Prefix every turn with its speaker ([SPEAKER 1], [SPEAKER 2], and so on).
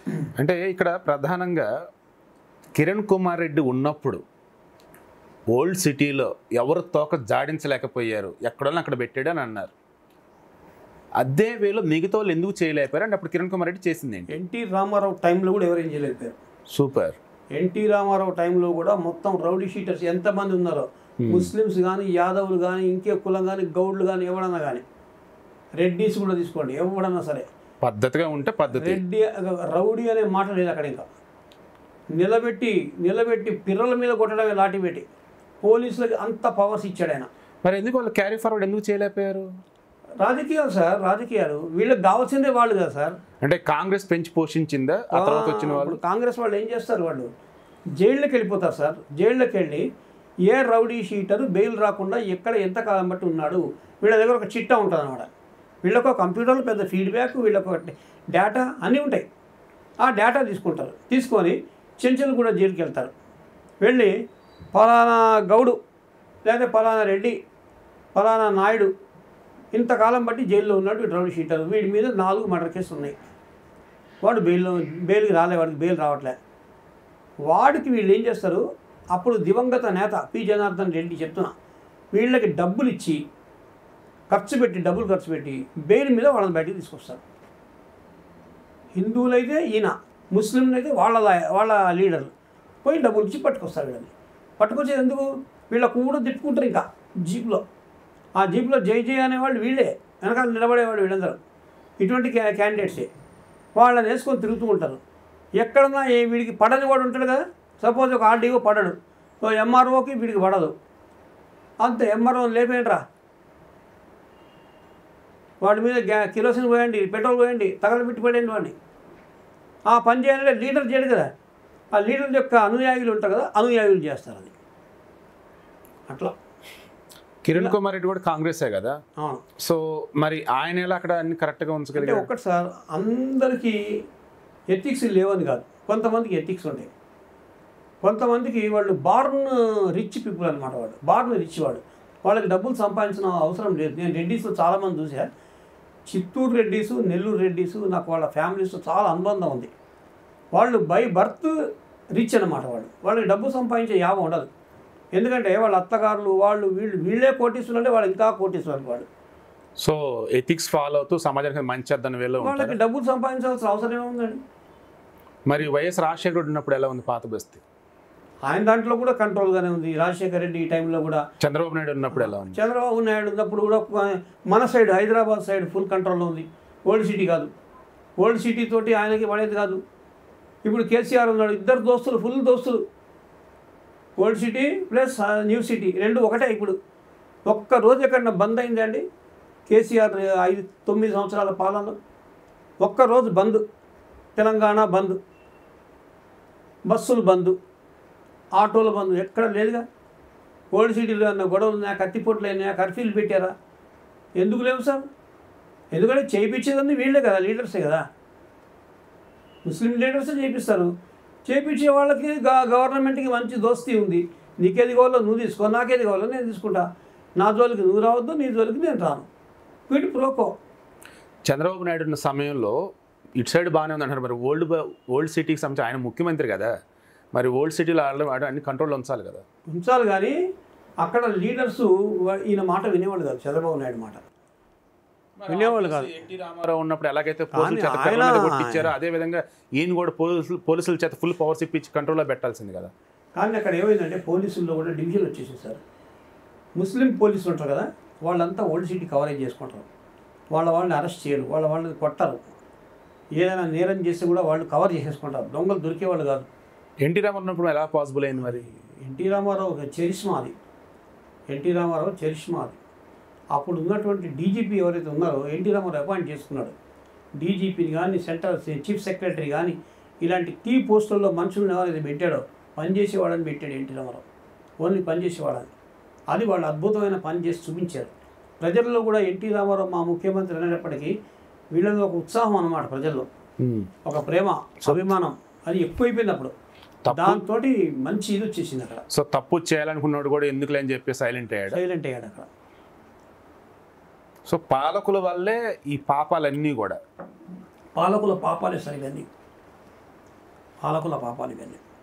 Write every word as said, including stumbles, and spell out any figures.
[SPEAKER 1] అంటే ఇక్కడ ప్రధానంగా కిరణ్ కుమార్ రెడ్డి ఉన్నప్పుడు ఓల్డ్ సిటీలో ఎవరు తోక జాడించలేకపోయారు, ఎక్కడో అక్కడ పెట్టాడని అన్నారు. అదే వేలో మిగతా వాళ్ళు ఎందుకు చేయలేకపోయారు అంటే అప్పుడు కిరణ్ కుమార్ రెడ్డి చేసింది ఏంటి?
[SPEAKER 2] ఎన్టీ రామారావు టైంలో కూడా ఎవరేం చేయలేకపోయారు.
[SPEAKER 1] సూపర్.
[SPEAKER 2] ఎన్టీ రామారావు టైంలో కూడా మొత్తం రౌడీ షీటర్స్ ఎంతమంది ఉన్నారో, ముస్లిమ్స్ కానీ, యాదవులు కానీ, ఇంకే కులం కానీ, గౌడ్లు కానీ, ఎవడన్నా కానీ, రెడ్డీస్ కూడా తీసుకోండి, ఎవడన్నా సరే
[SPEAKER 1] పద్ధతిగా ఉంటే పద్ధతి.
[SPEAKER 2] రెడ్డి రౌడీ అనే మాట లేదు అక్కడ. ఇంకా నిలబెట్టి నిలబెట్టి పిర్రల మీద కొట్టడమే లాఠీ పెట్టి, పోలీసులకి అంత పవర్స్ ఇచ్చాడు ఆయన.
[SPEAKER 1] మరి ఎందుకు వాళ్ళు క్యారీ ఫార్వర్డ్ ఎందుకు చేయలేకపోయారు?
[SPEAKER 2] రాజకీయాలు సార్, రాజకీయాలు వీళ్ళకి కావాల్సిందే వాళ్ళు కదా సార్.
[SPEAKER 1] అంటే కాంగ్రెస్ పెంచి పోషించిందా ఆ తర్వాత వచ్చిన వాళ్ళు?
[SPEAKER 2] కాంగ్రెస్ వాళ్ళు ఏం చేస్తారు, వాళ్ళు జైల్లోకి వెళ్ళిపోతారు సార్. జైల్లోకి వెళ్ళి ఏ రౌడీ షీటరు బెయిల్ రాకుండా ఎక్కడ ఎంత కాలం బట్టి ఉన్నాడు, వీళ్ళ దగ్గర ఒక చిట్టా ఉంటుంది అన్నమాట. వీళ్ళకు కంప్యూటర్లో పెద్ద ఫీడ్బ్యాక్, వీళ్ళకు డేటా అన్నీ ఉంటాయి. ఆ డేటా తీసుకుంటారు, తీసుకొని చెంచలు కూడా జైలుకి వెళ్తారు. వెళ్ళి ఫలానా గౌడు లేదా ఫలానా రెడ్డి ఫలానా నాయుడు ఇంతకాలం బట్టి జైల్లో ఉన్నాడు, వీడు రౌడీ షీటర్, వీడి మీద నాలుగు మర్డర్ కేసులు ఉన్నాయి, వాడు బెయిల్లో బెయిల్కి రాలే, వాడికి బెయిల్ రావట్లే. వాడికి వీళ్ళు ఏం చేస్తారు, అప్పుడు దివంగత నేత పి జనార్దన్ రెడ్డి చెప్తున్నా, వీళ్ళకి డబ్బులు ఇచ్చి ఖర్చు పెట్టి డబ్బులు ఖర్చు పెట్టి బెయిల్ మీద వాళ్ళని బయటికి తీసుకొస్తారు. హిందువులైతే ఈయన, ముస్లింలైతే వాళ్ళ వాళ్ళ లీడర్లు పోయి డబ్బులు ఇచ్చి పట్టుకొస్తారు. వీళ్ళని పట్టుకొచ్చేది ఎందుకు, వీళ్ళ కూడా తిప్పుకుంటారు ఇంకా జీప్లో. ఆ జీప్లో జై జై అనేవాళ్ళు వీళ్ళే, వెనకాల నిలబడేవాళ్ళు వీళ్ళందరూ ఇటువంటి క్యా క్యాండిడేట్సే. వాళ్ళని వేసుకొని తిరుగుతూ ఉంటారు. ఎక్కడన్నా ఏ వీడికి పడని వాడు ఉంటాడు కదా, సపోజ్ ఒక ఆర్డీఓ పడడు, సో ఎంఆర్ఓకి వీడికి పడదు, అంతే ఎంఆర్ఓ లేపేయండిరా, వాడి మీద గ్యా కిరోసిన్ పోయండి, పెట్రోల్ పోయండి, తగలబెట్టి పడేయండి వాడిని. ఆ పని చేయాలంటే లీడర్ చేయడు కదా, ఆ లీడర్ యొక్క అనుయాయులు ఉంటారు కదా, అనుయాయులు చేస్తారు అది. అట్లా
[SPEAKER 1] కిరణ్ కుమార్ రెడ్డి కూడా కాంగ్రెసే కదా,
[SPEAKER 2] అవును.
[SPEAKER 1] సో మరి ఆయన ఎలా అక్కడ అన్ని కరెక్ట్గా ఉంచగలిగారు?
[SPEAKER 2] ఒకటి సార్, అందరికీ ఎథిక్స్ లేవని కాదు, కొంతమందికి ఎథిక్స్ ఉంటాయి. కొంతమందికి వాళ్ళు బార్న్ రిచ్ పీపుల్ అనమాట, వాళ్ళు బార్న్ రిచ్, వాడు వాళ్ళకి డబ్బులు సంపాదించిన అవసరం లేదు. నేను రెడ్డీస్లో చాలామంది చూసా, చిత్తూరు రెడ్డీసు, నెల్లూరు రెడ్డీసు, నాకు వాళ్ళ ఫ్యామిలీస్తో చాలా అనుబంధం ఉంది. వాళ్ళు బై బర్త్ రిచ్ అనమాట, వాళ్ళు వాళ్ళకి డబ్బు సంపాదించే యావ ఉండదు. ఎందుకంటే వాళ్ళ అత్తగారులు వాళ్ళు వీళ్ళు వీళ్ళే కోటీసులు అంటే వాళ్ళు ఇంకా కోటీసులు వాళ్ళు.
[SPEAKER 1] సో ఎథిక్స్ ఫాలో అవుతూ సమాజానికి మంచి అర్థం వేలో
[SPEAKER 2] వాళ్ళకి డబ్బులు సంపాదించాల్సిన అవసరం ఏముందండి?
[SPEAKER 1] మరి వైఎస్ రాజశేఖర రెడ్డి ఉన్నప్పుడు ఎలా ఉంది పాత బస్తీ?
[SPEAKER 2] ఆయన దాంట్లో కూడా కంట్రోల్గానే ఉంది. రాజశేఖర రెడ్డి ఈ టైంలో కూడా,
[SPEAKER 1] చంద్రబాబు నాయుడు ఉన్నప్పుడు ఎలా ఉంది?
[SPEAKER 2] చంద్రబాబు నాయుడు ఉన్నప్పుడు కూడా మన సైడ్ హైదరాబాద్ సైడ్ ఫుల్ కంట్రోల్లో ఉంది. ఓల్డ్ సిటీ కాదు, ఓల్డ్ సిటీ తోటి ఆయనకి పడేది కాదు. ఇప్పుడు కేసీఆర్ ఉన్నాడు, ఇద్దరు దోస్తులు, ఫుల్ దోస్తులు. Old city plus new city రెండు ఒకటే. ఇప్పుడు ఒక్క రోజు ఎక్కడన్నా బంద్ అయిందండి కేసీఆర్ ఐదు తొమ్మిది సంవత్సరాల పాలనలో? ఒక్కరోజు బంద్, తెలంగాణ బంద్, బస్సులు బంద్, ఆటోలు బంద్, ఎక్కడ లేదుగా. ఓల్డ్ సిటీలో అన్న గొడవలు ఉన్నాయా, కత్తిపోట్లు అయినాయా, కర్ఫ్యూలు పెట్టారా? ఎందుకు లేవు సార్? ఎందుకంటే చేయించేదండి వీళ్ళే కదా, లీడర్సే కదా, ముస్లిం లీడర్సే చేయిస్తారు. చేయించే వాళ్ళకి గవర్నమెంట్కి మంచి దోస్తీ ఉంది. నీకేది కావాలో నువ్వు తీసుకో, నాకేది కావాలో నేను తీసుకుంటా, నా జోలికి నువ్వు రావద్దు, నీ జోలికి నేను రాను, వీటి ప్రోకో.
[SPEAKER 1] చంద్రబాబు నాయుడు ఉన్న సమయంలో ఇటు సైడ్ బాగానే ఉంది అంటారు. మరి ఓల్డ్ ఓల్డ్ సిటీకి సంబంధించి ఆయన ముఖ్యమంత్రి కదా, మరి ఓల్డ్ సిటీలో ఆడడం అన్ని కంట్రోల్లో ఉంచాలి కదా. ఉంచాలి,
[SPEAKER 2] కానీ అక్కడ లీడర్స్ ఈయన మాట వినేవాళ్ళు కాదు, చంద్రబాబు నాయుడు మాట వినేవాళ్ళు కాదు.
[SPEAKER 1] ఎన్టీ రామారావు ఉన్నప్పుడు ఎలాగైతే పోలీసుల చేత కొట్టించారో అదే విధంగా ఈయన కూడా పోలీసులు పోలీసుల చేత ఫుల్ పవర్స్ ఇప్పించి కంట్రోల్లో పెట్టాల్సింది కదా.
[SPEAKER 2] కానీ అక్కడ ఏమైందంటే పోలీసుల్లో కూడా డివిజన్ వచ్చేసేసారు. ముస్లిం పోలీసులు ఉంటారు కదా, వాళ్ళంతా ఓల్డ్ సిటీ కవరేజ్ చేసుకుంటారు. వాళ్ళ వాళ్ళని అరెస్ట్ చేయరు, వాళ్ళ వాళ్ళని కొట్టరు, ఏదైనా నేరం చేస్తే కూడా వాళ్ళు కవర్ చేసేసుకుంటారు, దొంగలు దొరికేవాళ్ళు కాదు.
[SPEAKER 1] ఎన్టీ రామారావు ఉన్నప్పుడు ఎలా పాసిబుల్ అయింది మరి?
[SPEAKER 2] ఎన్టీ రామారావు ఒక చరిష్మా అది, ఎన్టీ రామారావు చరిష్మా అది. అప్పుడు ఉన్నటువంటి డీజీపీ ఎవరైతే ఉన్నారో ఎన్టీ రామారావు అపాయింట్ చేసుకున్నాడు. డీజీపీని కానీ, సెంట్రల్ చీఫ్ సెక్రటరీ కానీ, ఇలాంటి కీ పోస్టుల్లో మనుషులను ఎవరైతే పెట్టాడో పనిచేసేవాడని పెట్టాడు ఎన్టీ రామారావు, ఓన్లీ పనిచేసేవాడని. అది వాళ్ళు అద్భుతమైన పని చేసి చూపించారు. ప్రజల్లో కూడా ఎన్టీ రామారావు మా ముఖ్యమంత్రి అనేటప్పటికీ వీళ్ళలో ఒక ఉత్సాహం అన్నమాట, ప్రజల్లో ఒక ప్రేమ, అభిమానం అది ఎక్కువైపోయింది. అప్పుడు దాంతో మంచి ఇది వచ్చేసింది అక్కడ.
[SPEAKER 1] సో తప్పు చేయాలనుకున్నాడు కూడా ఎందుకు లేని చెప్పి సైలెంట్ అయ్యాడు
[SPEAKER 2] సైలెంట్ అయ్యాడు అక్కడ.
[SPEAKER 1] సో పాలకుల వల్లే ఈ పాపాలన్నీ కూడా,
[SPEAKER 2] పాలకుల పాపాలే సరిగ్గా పాలకుల పాపాలు ఇవన్నీ.